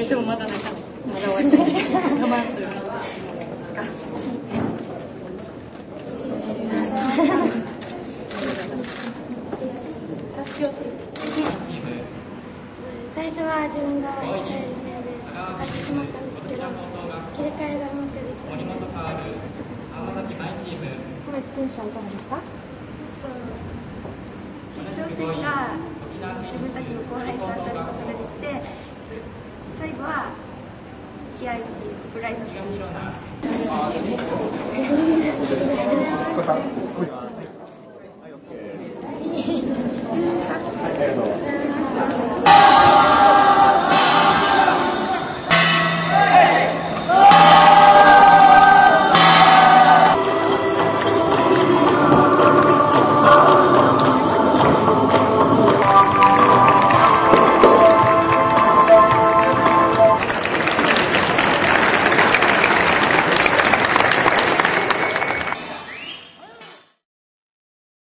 でもまだ終わってない。 最初は自分がやりたい夢で分かってしまったんですけど、切り替えがうまくできて、コメンテーションいかがですか？決勝戦が自分たちの後輩と当たることができて、最後は気合いっていうプライドが